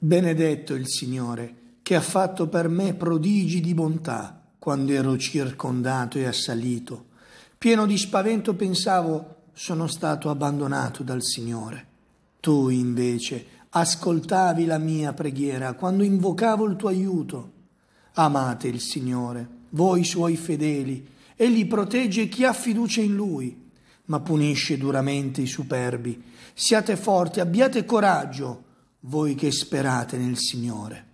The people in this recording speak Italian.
Benedetto il Signore, che ha fatto per me prodigi di bontà quando ero circondato e assalito. Pieno di spavento pensavo, sono stato abbandonato dal Signore. Tu invece ascoltavi la mia preghiera quando invocavo il tuo aiuto. Amate il Signore, voi suoi fedeli. Egli protegge chi ha fiducia in Lui, ma punisce duramente i superbi. Siate forti, abbiate coraggio, voi che sperate nel Signore.